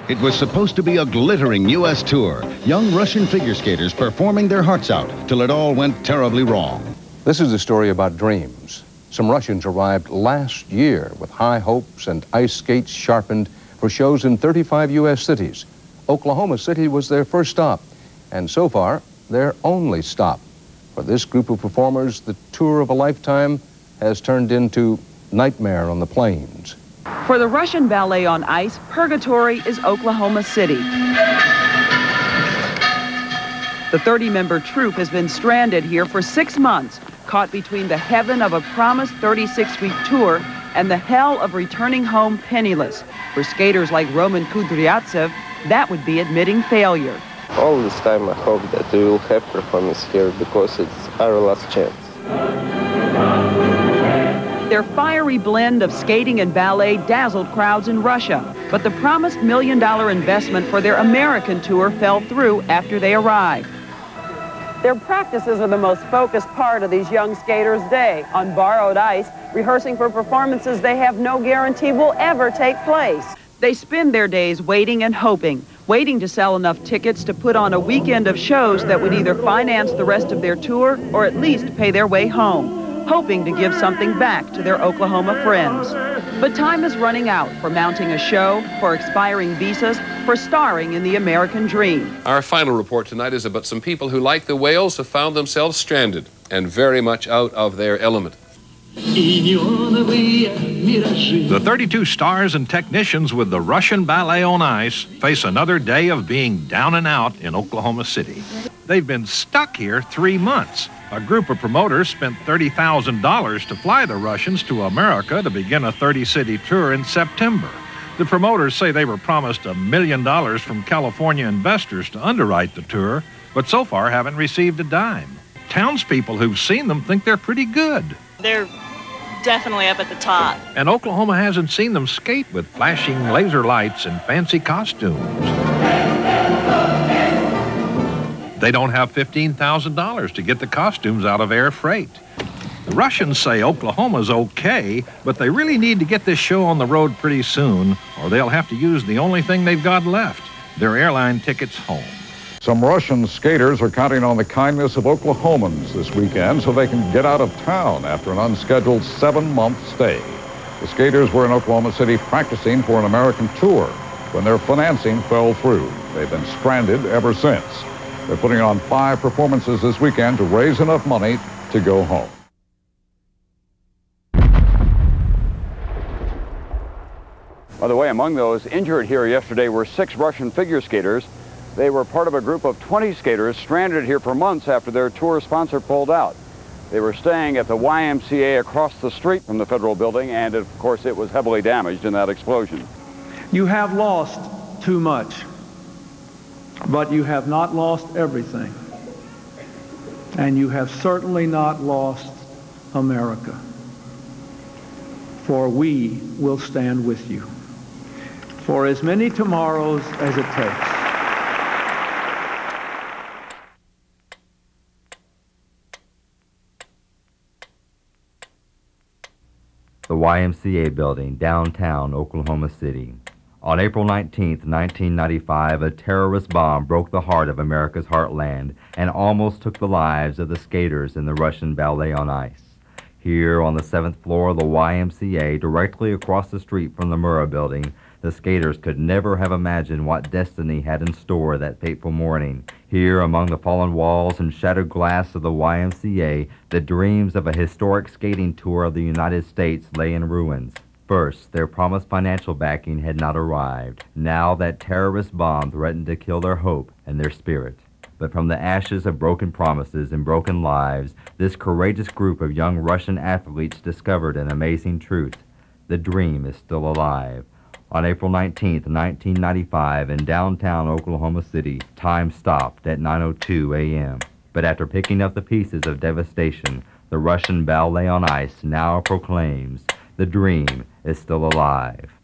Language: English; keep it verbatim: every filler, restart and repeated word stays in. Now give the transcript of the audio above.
It was supposed to be a glittering U S tour. Young Russian figure skaters performing their hearts out till it all went terribly wrong. This is a story about dreams. Some Russians arrived last year with high hopes and ice skates sharpened for shows in thirty-five U S cities. Oklahoma City was their first stop, and so far, their only stop. For this group of performers, the tour of a lifetime has turned into Nightmare on the Plains. For the Russian ballet on ice, purgatory is Oklahoma City. The thirty-member troupe has been stranded here for six months, caught between the heaven of a promised thirty-six week tour and the hell of returning home penniless. For skaters like Roman Kudryavtsev, that would be admitting failure. All this time I hope that we will have performance here because it's our last chance. Their fiery blend of skating and ballet dazzled crowds in Russia, but the promised million-dollar investment for their American tour fell through after they arrived. Their practices are the most focused part of these young skaters' day, on borrowed ice, rehearsing for performances they have no guarantee will ever take place. They spend their days waiting and hoping, waiting to sell enough tickets to put on a weekend of shows that would either finance the rest of their tour or at least pay their way home, hoping to give something back to their Oklahoma friends. But time is running out for mounting a show, for expiring visas, for starring in the American dream. Our final report tonight is about some people who, like the whales, have found themselves stranded and very much out of their element. The thirty-two stars and technicians with the Russian ballet on ice face another day of being down and out in Oklahoma City. They've been stuck here three months. A group of promoters spent thirty thousand dollars to fly the Russians to America to begin a thirty-city tour in September. The promoters say they were promised a million dollars from California investors to underwrite the tour, but so far haven't received a dime. Townspeople who've seen them think they're pretty good. They're definitely up at the top. And Oklahoma hasn't seen them skate with flashing laser lights and fancy costumes. They don't have fifteen thousand dollars to get the costumes out of air freight. The Russians say Oklahoma's okay, but they really need to get this show on the road pretty soon, or they'll have to use the only thing they've got left, their airline tickets home. Some Russian skaters are counting on the kindness of Oklahomans this weekend so they can get out of town after an unscheduled seven-month stay. The skaters were in Oklahoma City practicing for an American tour when their financing fell through. They've been stranded ever since. They're putting on five performances this weekend to raise enough money to go home. By the way, among those injured here yesterday were six Russian figure skaters. They were part of a group of twenty skaters stranded here for months after their tour sponsor pulled out. They were staying at the Y M C A across the street from the federal building, and of course it was heavily damaged in that explosion. You have lost too much, but you have not lost everything. And you have certainly not lost America. For we will stand with you for as many tomorrows as it takes. The Y M C A building, downtown Oklahoma City. On April nineteenth, nineteen ninety-five, a terrorist bomb broke the heart of America's heartland and almost took the lives of the skaters in the Russian ballet on ice. Here on the seventh floor of the Y M C A, directly across the street from the Murrah building, the skaters could never have imagined what destiny had in store that fateful morning. Here, among the fallen walls and shattered glass of the Y M C A, the dreams of a historic skating tour of the United States lay in ruins. First, their promised financial backing had not arrived. Now that terrorist bomb threatened to kill their hope and their spirit. But from the ashes of broken promises and broken lives, this courageous group of young Russian athletes discovered an amazing truth. The dream is still alive. On April nineteenth, nineteen ninety-five, in downtown Oklahoma City, time stopped at nine oh two a m But after picking up the pieces of devastation, the Russian ballet on ice now proclaims, the dream is still alive.